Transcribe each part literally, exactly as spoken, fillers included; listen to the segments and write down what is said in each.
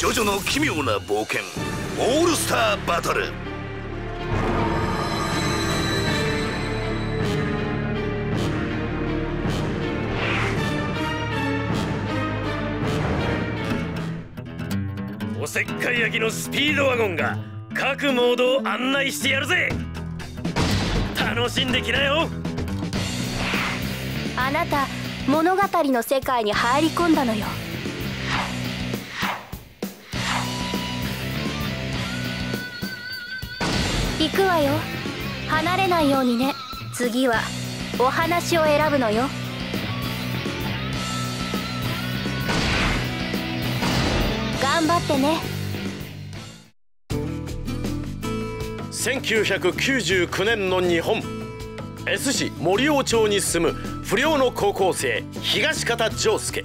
ジョジョの奇妙な冒険オールスターバトル。 おせっかい焼きのスピードワゴンが各モードを案内してやるぜ。楽しんできなよ。 あなた物語の世界に入り込んだのよ。行くわよ。離れないようにね。次はお話を選ぶのよ。頑張ってね。 せんきゅうひゃくきゅうじゅうきゅうねんの日本 S 市森尾町に住む不良の高校生東方丈介。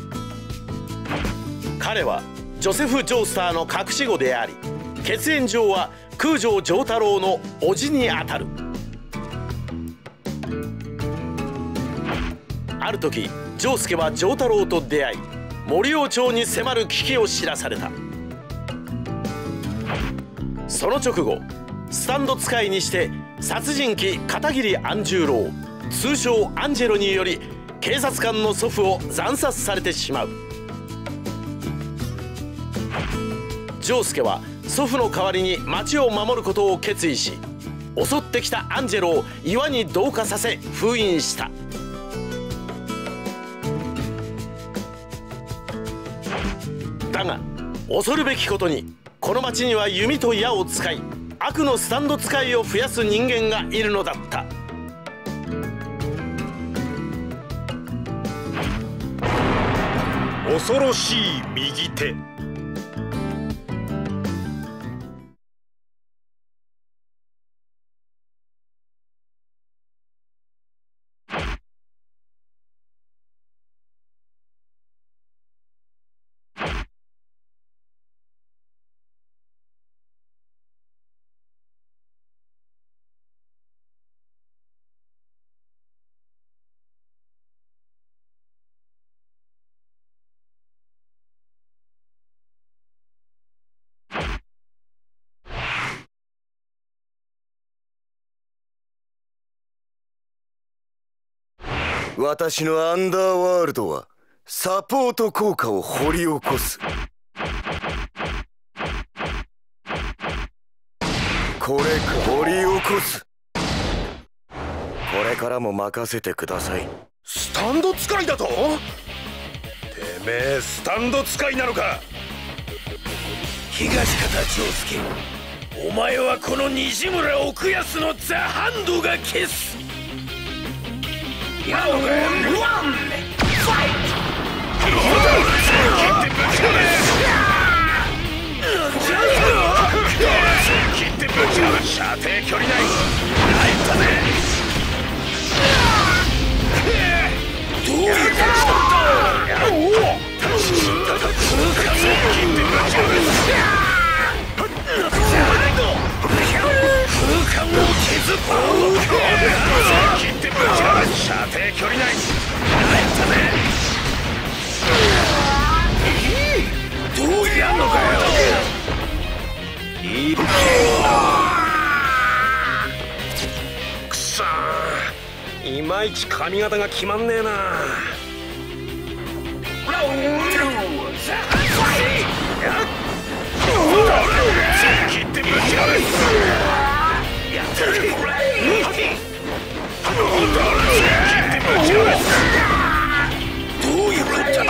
彼はジョセフ・ジョースターの隠し子であり、血縁上は空城城太郎の叔父にあたる。ある時丈介は城太郎と出会い、森尾町に迫る危機を知らされた。その直後スタンド使いにして殺人鬼片桐安十郎通称アンジェロにより警察官の祖父を惨殺されてしまう。丈介は祖父の代わりに町を守ることを決意し、襲ってきたアンジェロを岩に同化させ封印した。だが恐るべきことにこの町には弓と矢を使い悪のスタンド使いを増やす人間がいるのだった。 恐ろしい右手。 私のアンダーワールドはサポート効果を掘り起こす。これ掘り起こす。これからも任せてください。 スタンド使いだと？てめえスタンド使いなのか？ 東方丈介、お前はこの西村奥安のザ・ハンドが消す。やろうか。ファイト。切ってぶち抜く。射程距離内。入ったぜ。どういう感じだった？おお。切ってぶち抜く。空間を削った。切ってぶち抜く。射程距離内。入ったぜ。どうやんのかよ。いいぶっくそー、いまいち髪型が決まんねえな。切ってぶち抜く。やってる。切ってぶち抜く。どういうことだ。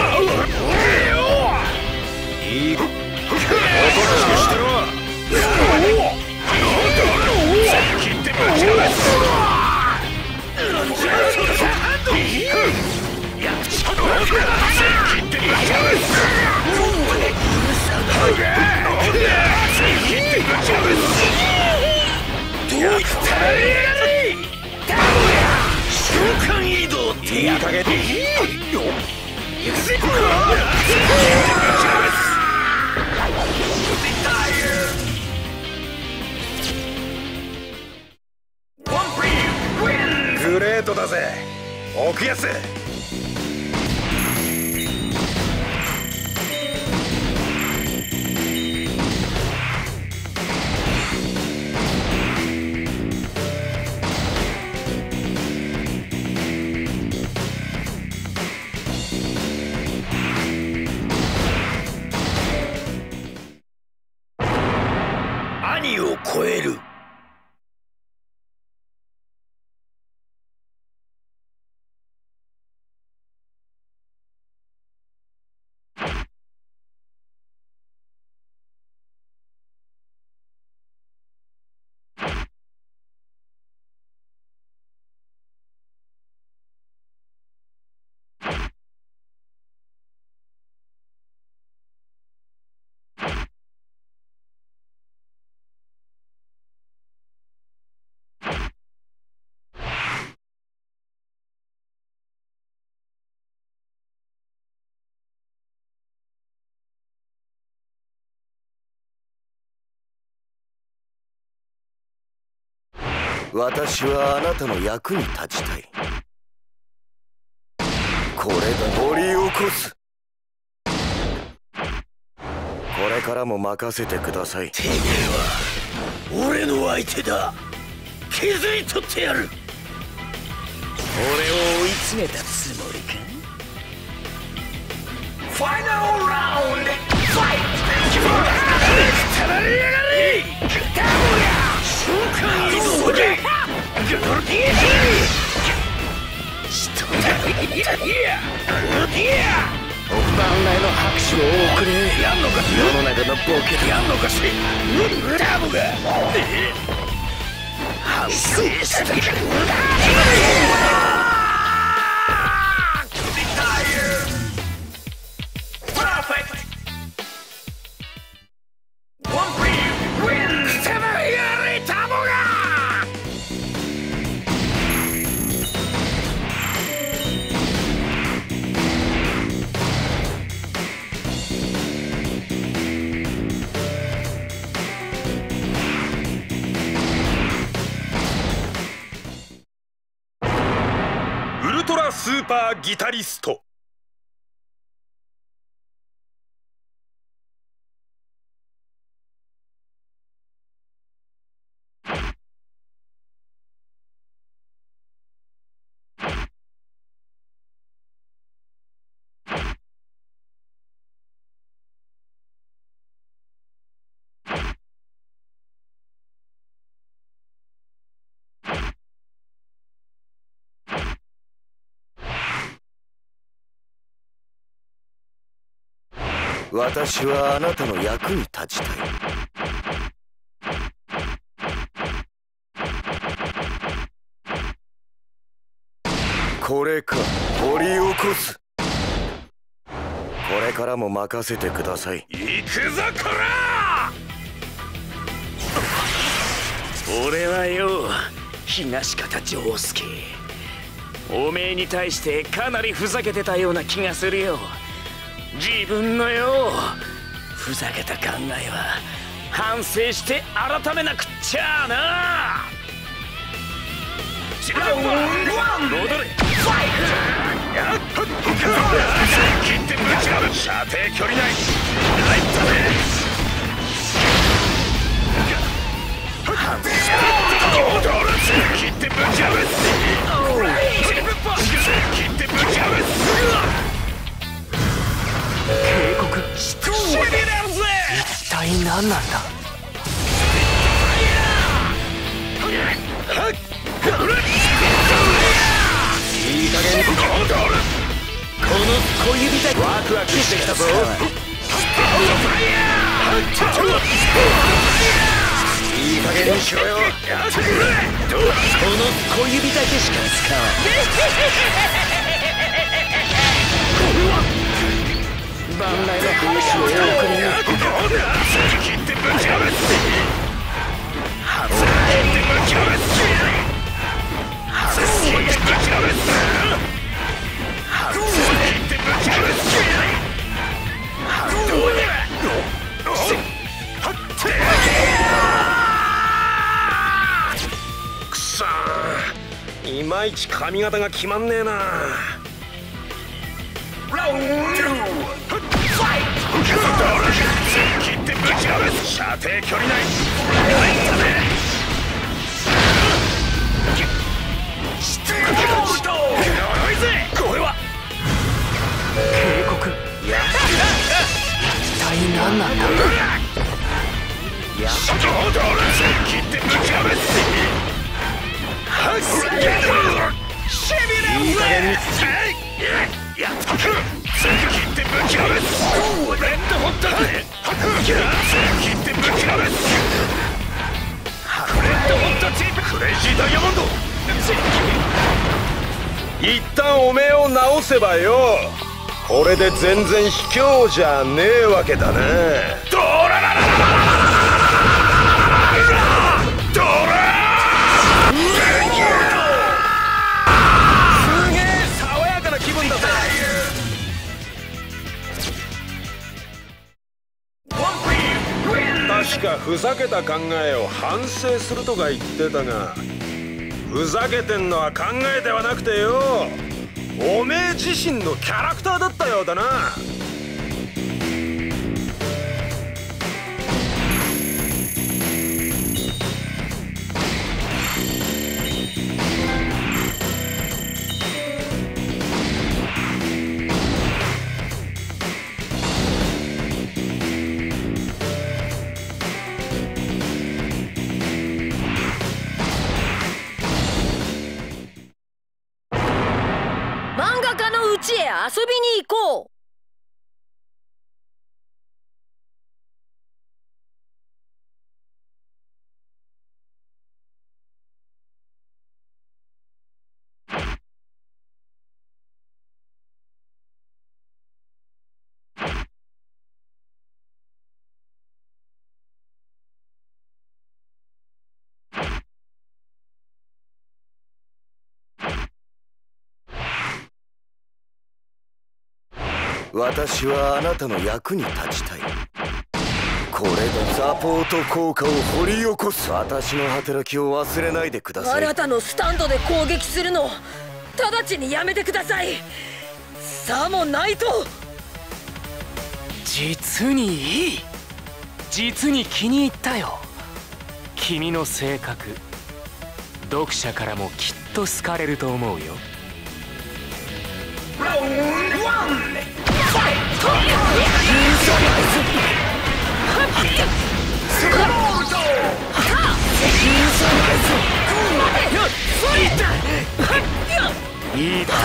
いいおとなしくしてろ。切ってぶち抜く。どういったらいい。瞬間移動っていい加減。行くぜ。 グレートだぜ奥安。 超える。 私はあなたの役に立ちたい。これだ、掘り起こす。これからも任せてください。 てめえは俺の相手だ。気づいとってやる。俺を追い詰めたつもりか。ファイナルラウンドファイト。たまりやがれ。ダブルや瞬間移動でグルディエしとんだ。いやいやグルディエ万来の拍手を送れ。やんのか世の中のボケでやんのかし。ダブが反省してきた。スーパーギタリスト。 私はあなたの役に立ちたい。これか、掘り起こす。これからも任せてください。 行くぞこら。俺はよ、東方丈介。おめえに対してかなりふざけてたような気がするよ。自分のよふざけた考えは反省して改めなくっちゃな。戻れ。切ってぶちかぶ。射程距離内。入ったね。反省して切ってぶちかぶ。切ってぶちかぶ。警告。一体何なんだ。いい加減この小指だ。ワクワクしてきたぞ。いい加減にしろよ。この小指だけしか使わん。これは万来の拍手を送れ。切ってぶちかぶ。外れてぶちかぶ。外れてぶちかぶ。外れてぶちかぶ。どうだ。くそー、いまいち髪型が決まんねえな。ラウンド切ってぶちかぶ。射程距離内。入ったね。知ってるぞ。ノイズ。これは警告。いや一体何なんだ。 やっと切ってぶち破ってはっしびれるぜ。やっとく切ってぶち破ってレッドホットぜ。切ってぶち破ってレッドホットチープクレイジーダイヤモンド。 一旦おめえを直せばよ、これで全然卑怯じゃねえわけだな。 ドラララララドラすげえ爽やかな気分だぜ。 確かふざけた考えを反省するとか言ってたが、ふざけてんのは考えではなくてよ、おめえ自身のキャラクターだったようだな。 うちへ遊びに行こう。 私はあなたの役に立ちたい。これでサポート効果を掘り起こす。私の働きを忘れないでください。 あなたのスタンドで攻撃するの直ちにやめてください。さもないと。 実にいい、実に気に入ったよ。君の性格、読者からもきっと好かれると思うよ。ラウンドワンファイト。スロードいいだ。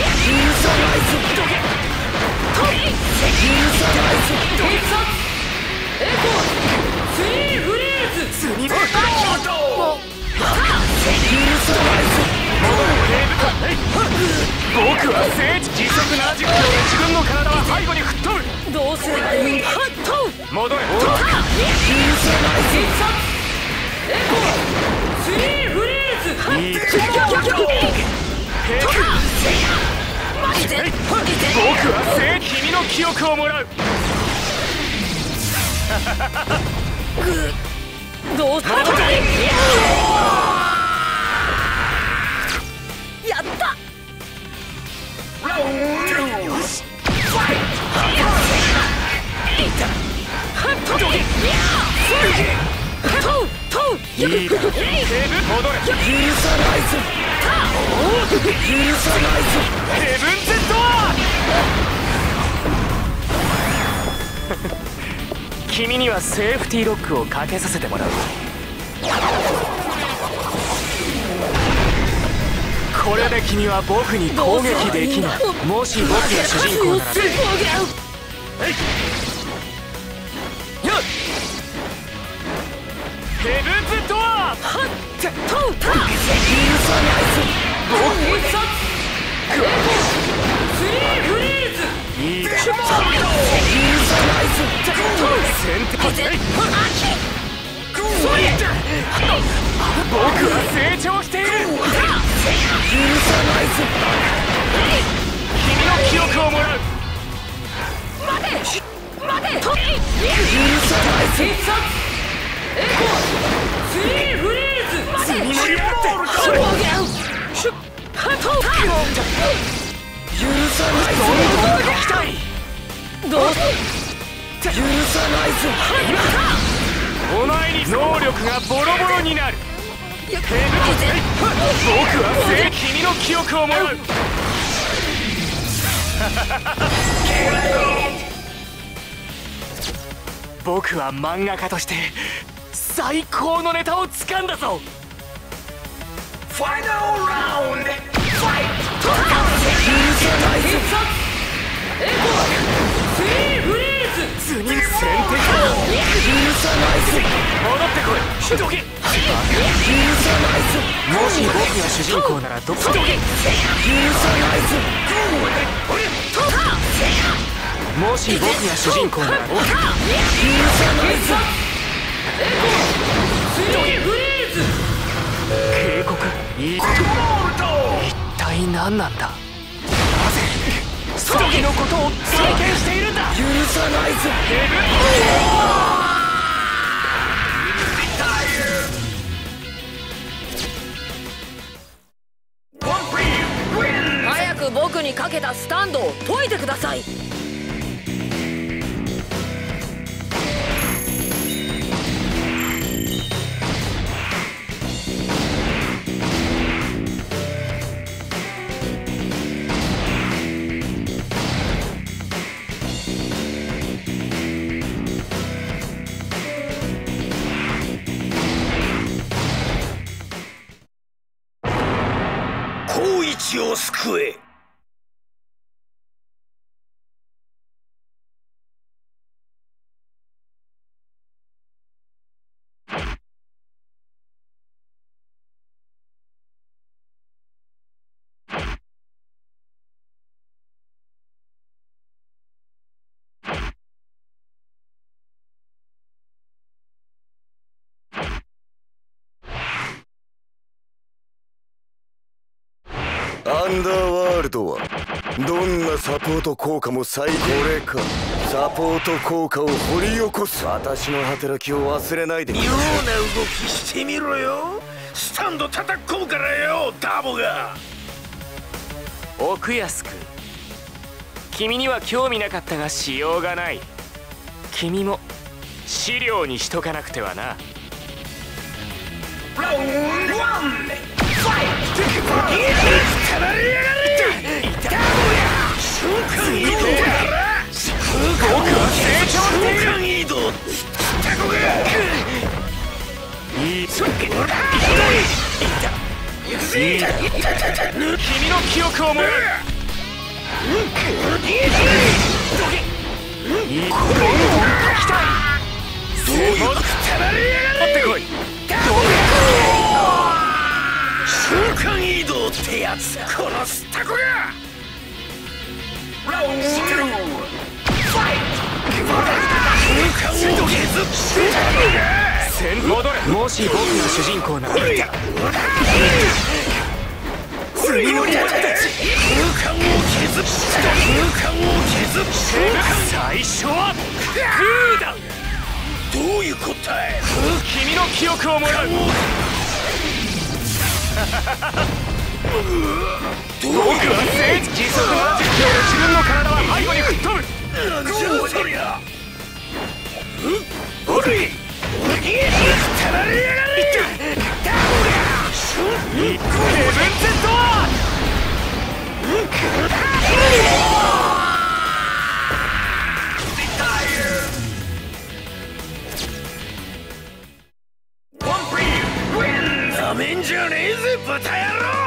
僕は聖地時速ななじゅっキロで自分の体は背後に吹っ飛ぶ。 どうすればいい。ハット戻れ。 スリーフリーズ。 いいか。僕は聖地、君の記憶をもらう。 どうすればいい。やった。ラウンドファイト。いいだ。戻れ。許さないぞ。許さないぞ。 ヘブンゼット君にはセーフティーロックをかけさせてもらう。これで君は僕に攻撃できない。もし僕が主人公ならね。ヘブンズドア。いいだ。僕は成長している。君の記憶をもらう。待て待て。許さないぜ。エコスリーフリーズ。積み乗りボールか。シュッハト。許さないぞ。どんどん行きたい。どう許さないぞ。お前に能力がボロボロになる。僕は聖君の記憶をもらう。僕は漫画家として最高のネタを掴んだぞ。 ファイナルラウンドファイト。 エコスリーフリーズ図に先手か。 許さないぞ。 戻ってこい。どけ。もし僕が主人公ならどこ。どけ。許さないぞ。 もし僕が主人公ならどこ。許さないぞ。エコスリーフリーズ警告。一体何なんだ。なぜ時のことを体験しているんだ。 許さないぞ。早く僕にかけたスタンドを解いてください。 光一を救え。 アンダーワールドはどんなサポート効果も最高齢か。サポート効果を掘り起こす。私の働きを忘れないで。 妙な動きしてみろよ。スタンド叩っ込むからよ、ダボが。 奥安くん、君には興味なかったがしようがない。君も資料にしとかなくてはな。 ラウンドワンファイト。 君の記憶をもらう。持ってこい。 瞬間移動ってやつ。このスタコが。ラウンドファイト。 戻れ。もし僕が主人公なら次の者たち。空間を削る。空間を削る。 最初はグーだ。 どういうこったい。 君の記憶をもらう。僕は聖地時速ななじゅっキロで自分の体は背後に吹っ飛ぶ。 なんじゃそりゃ。おい、たられやがれ。 ヘブンゼットはなめんじゃねえぜ豚野郎。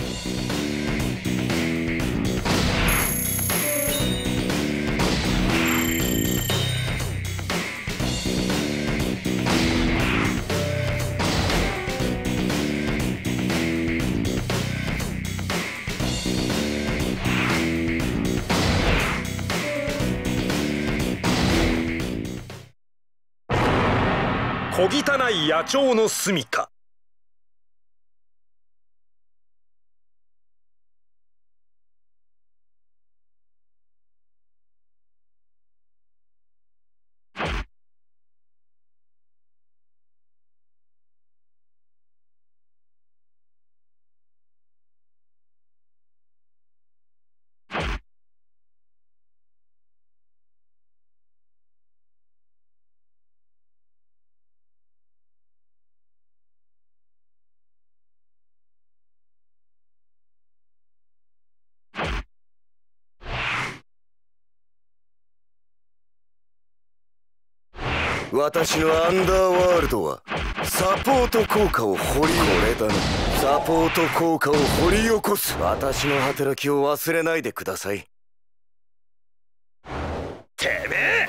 小汚い野鳥の住みか。 私のアンダーワールドはサポート効果を掘りこれだな。サポート効果を掘り起こす。私の働きを忘れないでください。 てめえ、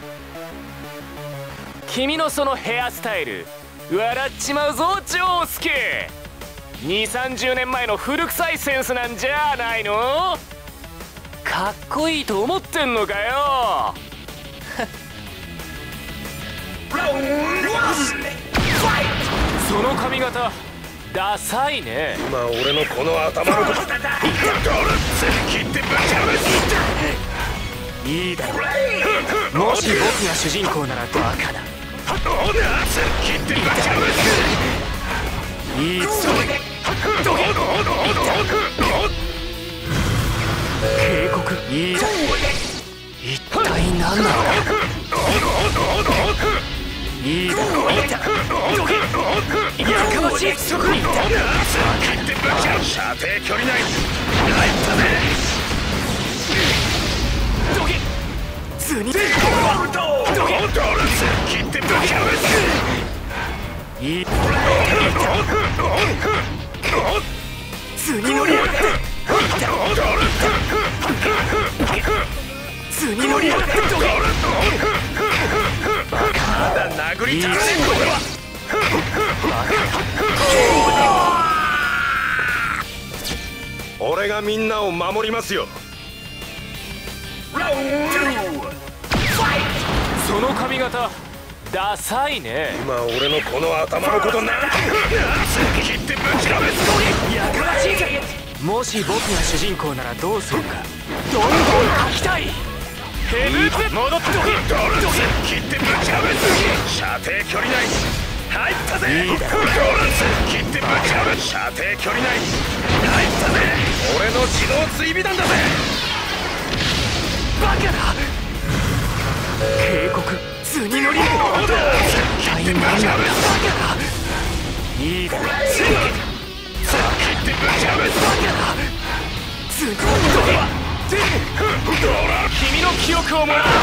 君のそのヘアスタイル笑っちまうぞ丈介。にじゅうさんじゅうねんまえの古臭いセンスなんじゃないの？かっこいいと思ってんのかよ。その髪型ダサいね。 今俺のこの頭のこといいだろう。もし僕が主人公ならバカだ。いいぞ。警告いいだろう。一体何なんだ。いいだろう。やかましい。そこにいた。 射程距離内どけ。図にいい。図に乗りやがって。図に乗りやがって。 まだ殴りたくねえこれは。俺がみんなを守りますよ。 その髪型ダサいね。 今俺のこの頭のことな。切ってぶちかめす。 やかましいぜ。もし僕が主人公ならどうするか。どんどん書きたい。ヘブーズ戻ってどけ。 切ってぶちかめす。射程距離内入ったぜ。いいだろう。切ってぶちかめ。射程距離内入ったぜ。俺の自動追尾弾だぜ。 バカだ。警告図に乗り。一体何なんだ。バカだ。いいだろう。切ってぶちかめ。バカだ。図に乗り。君の記憶をもらう。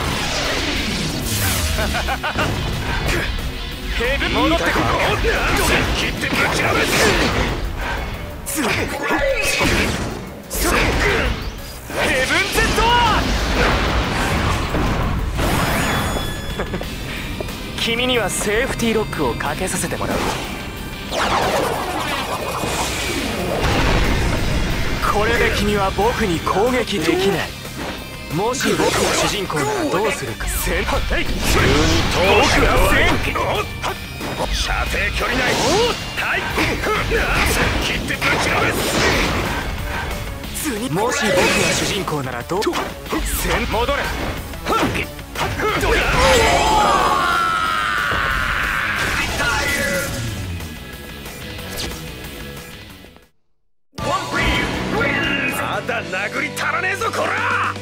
ヘブ戻ってこい。 切ってぶちかめ。 ヘブン Z 君にはセーフティーロックをかけさせてもらう。これで君は僕に攻撃できない。もし僕が主人公ならどうするか。先輩急に僕は先射程距離内はい切ってぶちかめ。 もし僕が主人公ならどう。先戻れ。 まだ殴り足らねえぞこら。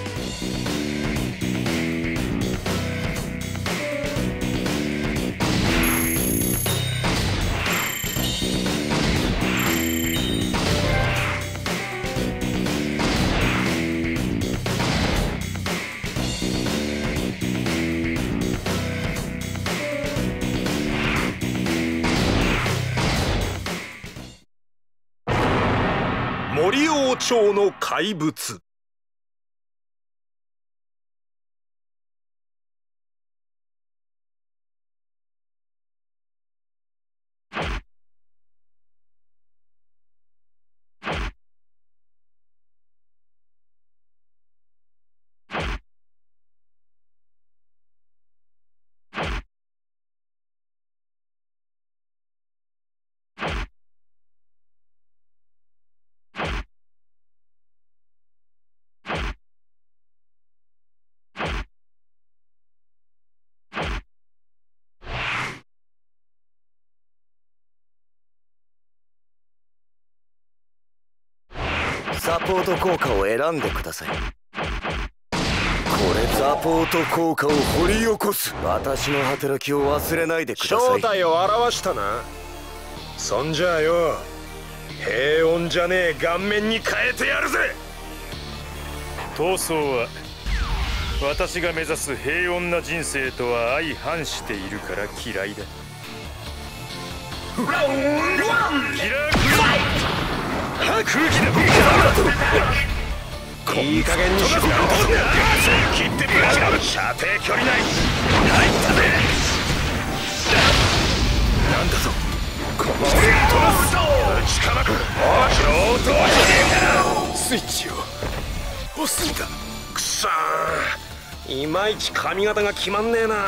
森王朝の怪物。 サポート効果を選んでください。これサポート効果を掘り起こす。私の働きを忘れないでください。 正体を表したな。そんじゃあよ、平穏じゃねえ顔面に変えてやるぜ。 闘争は私が目指す平穏な人生とは相反しているから嫌いだ。 ラウンドワンキラークイーン空気だいい加減にしろ。 切ってぶちゃう射程距離内入ったぜ。なんだぞこのスイット打ちかまく上等じゃねえか。 スイッチを押すんだ。くそー、いまいち髪型が決まんねえな。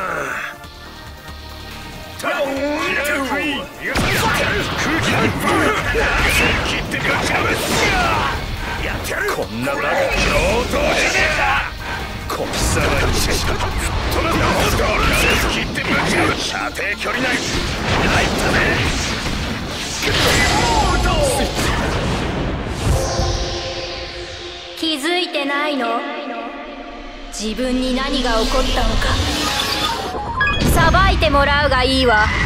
キラークイーン空気だ切ってぶちゃうやってやる。こんなバカ上等じゃねえか。こきさまにしか吹っ飛ばんだ。切ってぶちゃう射程距離内入ったぜ。 気づいてないの？自分に何が起こったのか裁いてもらうがいいわ。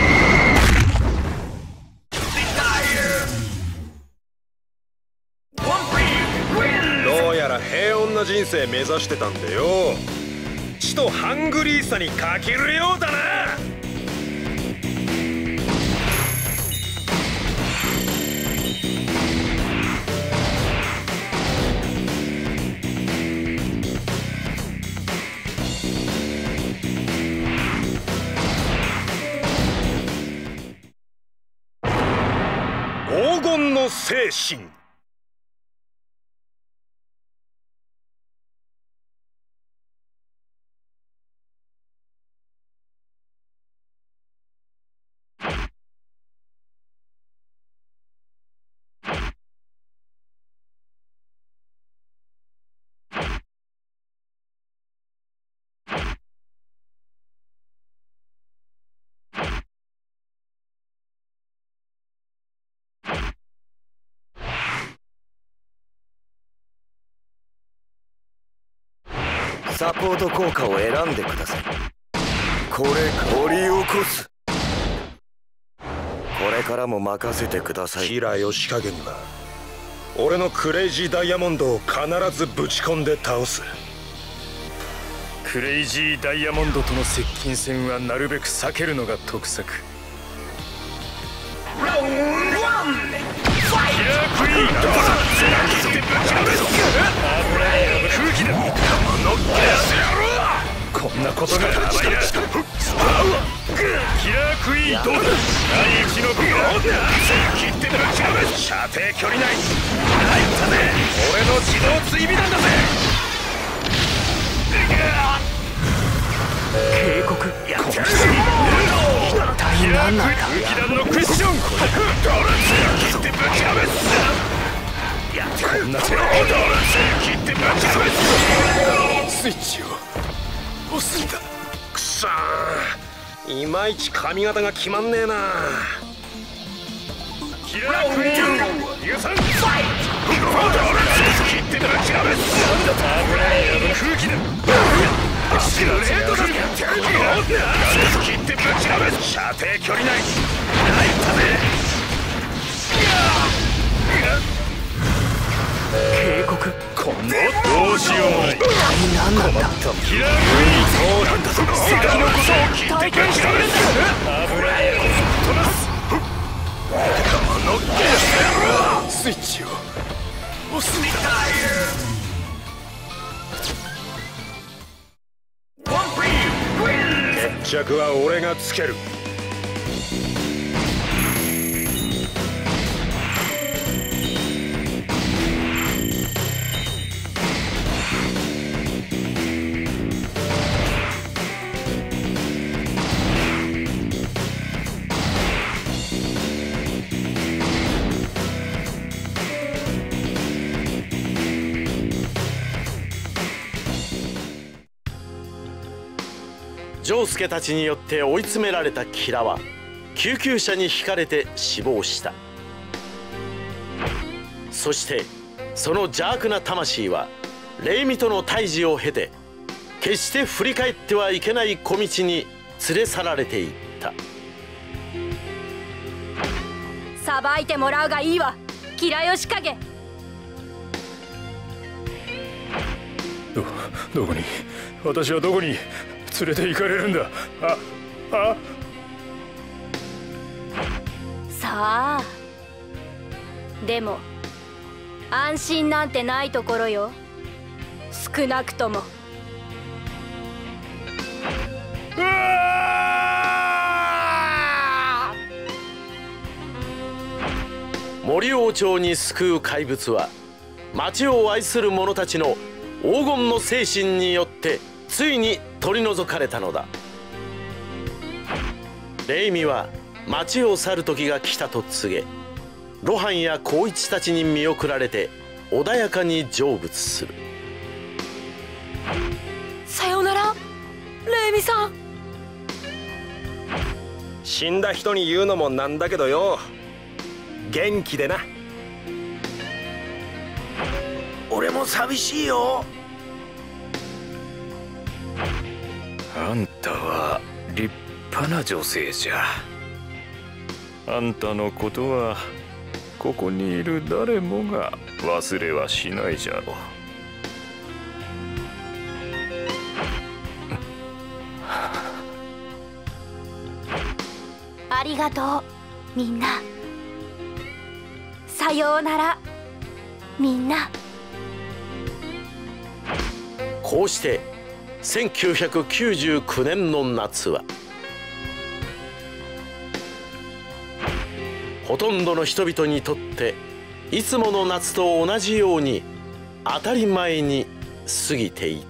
どうやら平穏な人生目指してたんでよ。血とハングリーさに欠けるようだな。黄金の精神。 サポート効果を選んでください。これ掘り起こす。これからも任せてください。 キラ吉影には俺のクレイジーダイヤモンドを必ずぶち込んで倒す。 クレイジーダイヤモンドとの接近戦はなるべく避けるのが得策。 ラウンドワンキラークイーン空気だこんなことがやばいな。キラークイーンどうだ。第一のビラ切ってぶちのめ射程距離内入ったぜ。俺の自動追尾弾だぜ。 警告やってやる。一体何なんだ。 空気弾のクッション切ってぶちのめやってやる。こんな手を切ってぶちのめスイッチを押すんだ。くそー、いまいち髪型が決まんねえな。 キラークイーン逃がさん。切ってぶちのめ空気だスラレードだ。切ってぶちのめ射程距離内入ったぜ。 警告こんなどうしようもない。 一体何なんだ。 キラークイーンそうなんだぞ。先のことを切ってぶちのめ危ないよ。飛ばすこのゲススイッチを押すんだ。決着は俺がつける。 丈介たちによって追い詰められたキラは救急車にひかれて死亡した。そしてその邪悪な魂は霊魅との対峙を経て決して振り返ってはいけない小道に連れ去られていった。 裁いてもらうがいいわ、キラ吉影。 どどこに私はどこに連れて行かれるんだ。ああさあ、でも安心なんてないところよ。少なくとも。 うわ森王朝に救う怪物は町を愛する者たちの黄金の精神によってついに取り除かれたのだ。レイミは町を去る時が来たと告げ、露伴や光一たちに見送られて穏やかに成仏する。 さよならレイミさん。 死んだ人に言うのもなんだけどよ、元気でな。 俺も寂しいよ。 あんたは立派な女性じゃ。あんたのことはここにいる誰もが忘れはしないじゃろう。 ありがとうみんな。さようならみんな。 こうしてせんきゅうひゃくきゅうじゅうきゅうねんの夏はほとんどの人々にとっていつもの夏と同じように当たり前に過ぎていた。